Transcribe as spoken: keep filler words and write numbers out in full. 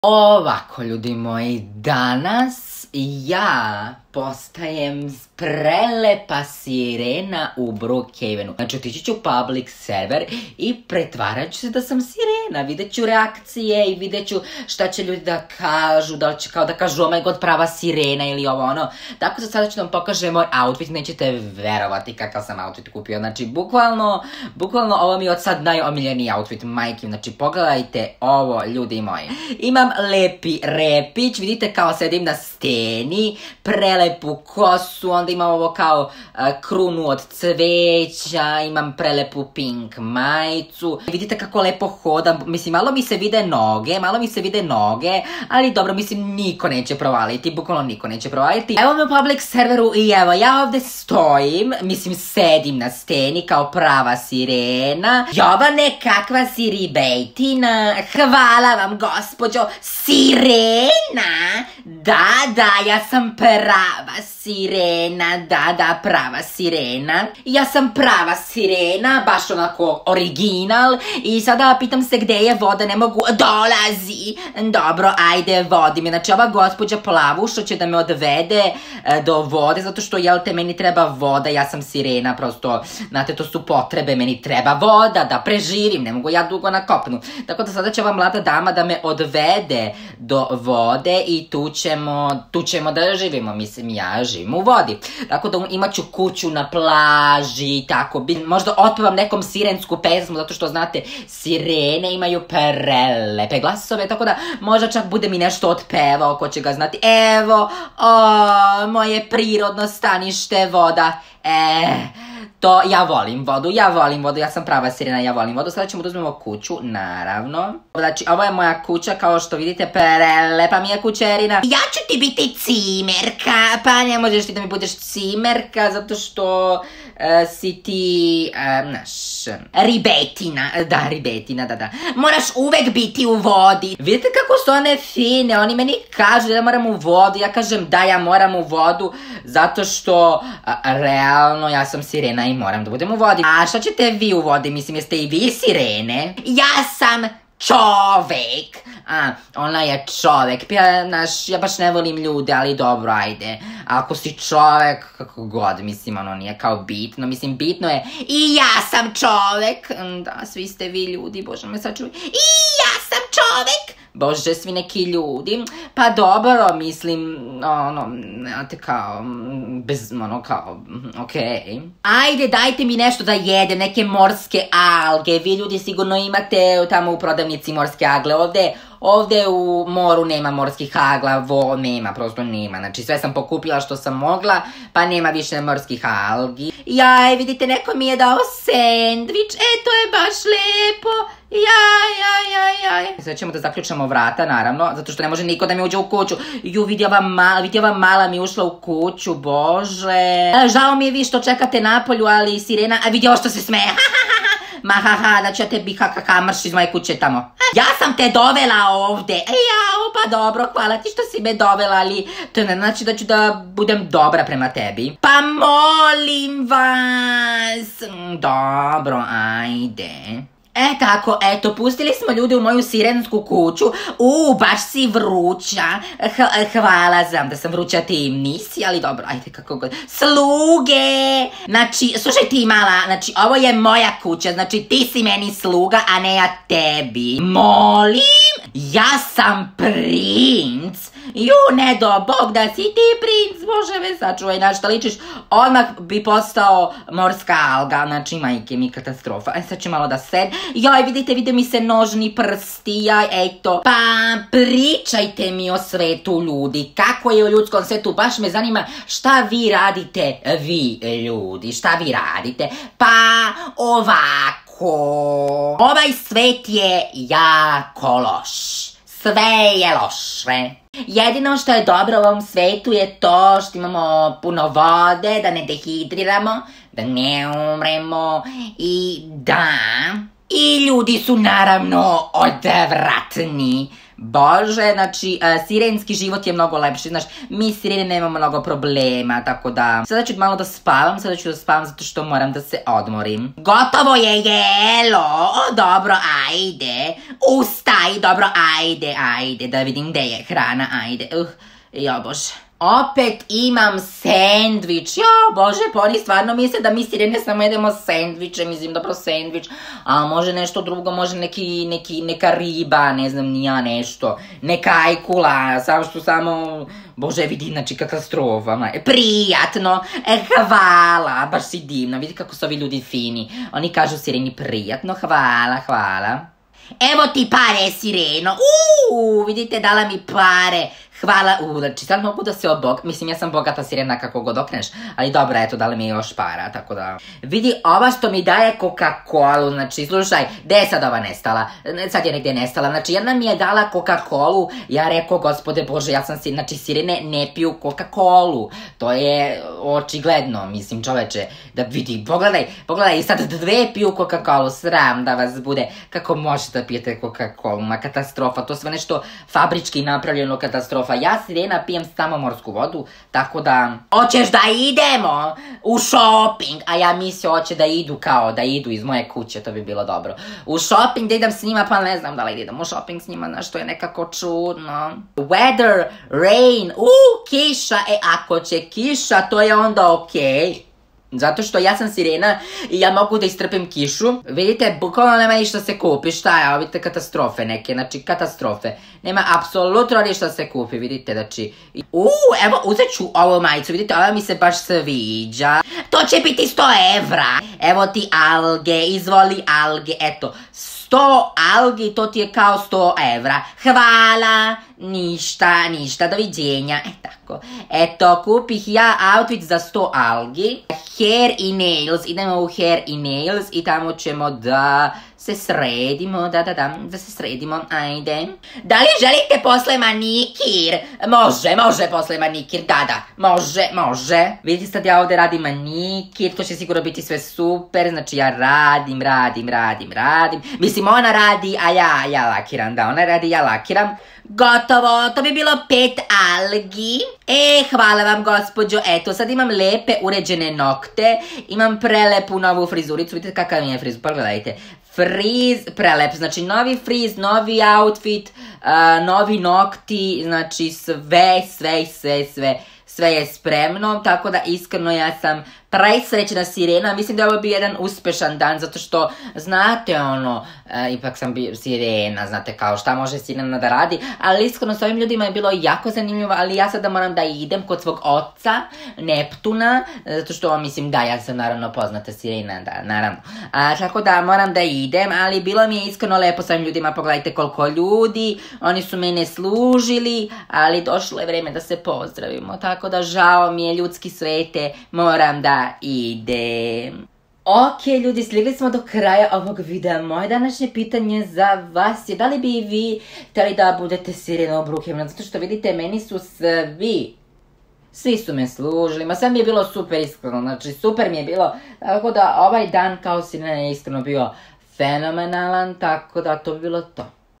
Ovako, ljudi moji, danas ja postajem prelepa sirena u Brookhavenu. Znači, otići ću u public server i pretvarat ću se da sam sirena. Vidjet ću reakcije i vidjet ću šta će ljudi da kažu, da li će kao da kažu oh my god, prava sirena ili ovo ono. Tako da sada ću vam pokažem moj outfit, nećete verovati kakav sam outfit kupio. Znači, bukvalno, bukvalno ovo mi je od sad najomiljeniji outfit, majke. Znači, pogledajte ovo, ljudi moji. Imam lepi repić, vidite kao sedim na steni, prelepu kosu, onda imam ovo kao uh, krunu od cveća, imam prelepu pink majicu. Vidite kako lepo hodam, mislim malo mi se vide noge, malo mi se vide noge, ali dobro, mislim niko neće provaliti, bukvalno niko neće provaliti. Evo me u public serveru i evo ja ovdje stojim, mislim sedim na steni kao prava sirena. Jovane, kakva si ribetina, hvala vam gospođo, sirena, da da, ja sam prava sirena, da da, prava sirena. Ja sam prava sirena, baš onako original. I sada pitam se gdje je voda, ne mogu, dolazi. Dobro, ajde, vodi me. Znači ova gospođa plavuša će da me odvede e, do vode, zato što, jel te, meni treba voda, ja sam sirena, prosto, znate, to su potrebe, meni treba voda, da preživim, ne mogu ja dugo na kopnu. Tako da sada će ova mlada dama da me odvede do vode i tu ćemo, tu ćemo da živimo, mislim, ja živim u vodi. Tako da imat ću kuću na plaži i tako, možda otpevam nekom sirensku pesmu, zato što, znate, sirene imaju prelepe glasove, tako da možda čak bude mi nešto otpevao, ko će ga znati. Evo, o, moje prirodno stanište, voda, e, to, ja volim vodu, ja volim vodu, ja sam prava sirena, ja volim vodu. Sada ćemo da uzmemo kuću, naravno. Znači, ovo je moja kuća, kao što vidite, prelepa mi je kućerina. Ja ću ti biti cimerka, pa ne možeš ti da mi budeš cimerka, zato što uh, si ti, uh, znaš, ribetina, da, ribetina, da, da. Moraš uvek biti u vodi. Vidite kako su one fine, oni meni kažu da moram u vodu, ja kažem da, ja moram u vodu, zato što, uh, realno, ja sam sirena i moram da budem u vodi. A šta ćete vi u vodi? Mislim, jeste i vi sirene? Ja sam čovek. A, ona je čovek. Ja, naš, ja baš ne volim ljude, ali dobro, ajde. Ako si čovek, kako god, mislim, ono nije kao bitno. Mislim, bitno je i ja sam čovek. Da, svi ste vi ljudi, bože me sačuvaj. I ja sam čovek. Bože, svi neki ljudi. Pa dobro, mislim, ono, znate, kao, bez, ono, kao, okej. Ajde, dajte mi nešto da jedem, neke morske alge. Vi ljudi sigurno imate tamo u prodavnici morske agle. Ovde, ovde u moru nema morskih agla, vo, nema, prosto nema. Znači, sve sam pokupila što sam mogla, pa nema više morskih algi. Jaj, vidite, neko mi je dao sendvič, e, to je baš lepo. Jaj, jaj, jaj, jaj. Sada ćemo da zaključamo vrata, naravno, zato što ne može niko da mi uđe u kuću. Ju, vidi ova mala, vidi ova mala mi ušla u kuću, bože. Žao mi je vi što čekate napolju, ali sirena, a vidi ovo što se smeje. Ma ha ha, da ću ja tebi ha ha ha, mrš iz moje kuće tamo. Ja sam te dovela ovde. E jao, pa dobro, hvala ti što si me dovela, ali to ne znači da ću da budem dobra prema tebi. Pa molim vas. Dobro, ajde. E tako, eto, pustili smo ljudi u moju sirensku kuću. U, baš si vruća. H hvala, znam da sam vruća, ti nisi, ali dobro, ajde kako god. Sluge! Znači, slušaj ti mala, znači ovo je moja kuća, znači ti si meni sluga, a ne ja tebi. Molim? Ja sam princ. Ju, ne do bog da si ti princ, bože me sačuvaj, na šta ličiš, odmah bi postao morska alga, znači majke mi katastrofa. E sad ću malo da sed, joj vidite, vide mi se nožni prsti, jaj, eto. Pa pričajte mi o svetu ljudi, kako je u ljudskom svetu, baš me zanima šta vi radite, vi ljudi, šta vi radite. Pa ovako, ovaj svet je jako loš. Sve je loše. Jedino što je dobro u ovom svetu je to što imamo puno vode, da ne dehidriramo, da ne umremo i da. I ljudi su naravno odvratni. Bože, znači, uh, sirenski život je mnogo lepši, znaš, mi sirene nemamo mnogo problema, tako da... Sada ću malo da spavam, sada ću da spavam zato što moram da se odmorim. Gotovo je jelo, o dobro, ajde, ustaj, dobro, ajde, ajde, da vidim gde je hrana, ajde, uh, jo bože. Opet imam sendvič, jo bože, pa oni stvarno misle da mi sirene samo jedemo sendviče, mislim dobro sendvič, a može nešto drugo, može neki, neki, neka riba, ne znam ni ja nešto, neka ajkula, samo što samo, bože vidi, znači katastrofa, prijatno, e, hvala, baš si divno, vidi kako su ovi ljudi fini, oni kažu sireni prijatno, hvala, hvala. Evo ti pare, sireno, uuu, vidite, dala mi pare. Hvala, u, znači sad mogu da se obog... Mislim, ja sam bogata sirena kako god okneš, ali dobro, eto, dali mi još para, tako da... Vidi, ova što mi daje Coca-Colu, znači, slušaj, gde je sad ova nestala? Sad je negdje nestala, znači, jedna mi je dala Coca-Colu, ja rekao, gospode Bože, ja sam si, znači, sirene ne piju Coca-Colu, to je očigledno, mislim, čoveče, da vidi, pogledaj, pogledaj, sad dve piju Coca-Colu, sram da vas bude, kako možete da pijete Coca-Colu, ma katastrofa, to sve nešto fabrički napravljeno katastrofa. Ja sirena pijem samo morsku vodu, tako da... Hoćeš da idemo u shopping, a ja mislio hoće da idu kao, da idu iz moje kuće, to bi bilo dobro. U shopping da idem s njima, pa ne znam da li idem u shopping s njima, znaš, to je nekako čudno. Weather, rain, uuu, kiša, e, ako će kiša, to je onda okej. Zato što ja sam sirena i ja mogu da istrpim kišu. Vidite, bukvalno nema ništa se kupi, šta je, vidite katastrofe neke, znači katastrofe. Nema apsolutno ništa se kupi, vidite, znači... Uuu, evo, uzet ću ovu majicu, vidite, ova mi se baš sviđa. To će biti sto evra. Evo ti alge, izvoli alge, eto. sto algi, to ti je kao sto evra. Hvala, ništa, ništa, doviđenja, e tako. Eto, kupih ja outfit za sto algi. Hair i nails, idemo u hair i nails i tamo ćemo da se sredimo, da, da, da, da se sredimo, ajde. Da li želite posle manikir? Može, može posle manikir, da, da, može, može. Vidite sad ja ovdje radim manikir, to će sigurno biti sve super, znači ja radim, radim, radim, radim. Mislim, ona radi, a ja, ja lakiram, da, ona radi, ja lakiram. Gotovo, to bi bilo pet algi. E, hvala vam gospođo, eto, sad imam lepe uređene nokte, imam prelepu novu frizuricu, vidite kakav mi je friz, pogledajte. Friz, prelep, znači novi friz, novi outfit, uh, novi nokti, znači sve, sve, sve, sve, sve je spremno, tako da iskreno ja sam presrećna sirena, mislim da je ovo bio jedan uspešan dan, zato što, znate ono, e, ipak sam bio sirena, znate kao šta može sirena da radi, ali iskreno s ovim ljudima je bilo jako zanimljivo, ali ja sada moram da idem kod svog oca, Neptuna, zato što, mislim, da, ja sam naravno poznata sirena, da, naravno, a, tako da moram da idem, ali bilo mi je iskreno lepo s ovim ljudima, pogledajte koliko ljudi, oni su mene služili, ali došlo je vreme da se pozdravimo, tako da žao mi je ljudski svete, moram da idem. Ok, ljudi, stigli smo do kraja ovog videa. Moje današnje pitanje za vas je da li bi i vi htjeli da budete sirena u Brookhavenu, zato što vidite, meni su svi, svi su me služili, ma sve mi je bilo super iskreno, znači super mi je bilo, tako da ovaj dan kao sirena je iskreno bio fenomenalan, tako da to bi bilo to.